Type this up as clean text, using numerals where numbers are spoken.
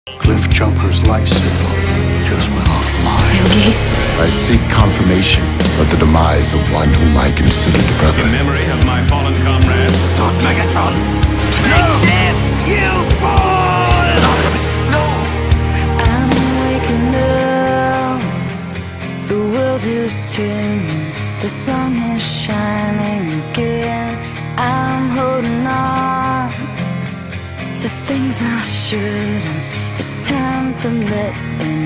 Cliff Jumper's life signal just went offline. Tailgate? I seek confirmation of the demise of one whom I considered a brother. In memory of my fallen comrade, Not Megatron! No! You fool! Optimus, no! I'm waking up, the world is turning, the sun is shining again. I'm holding on to things I shouldn't. It's time to let in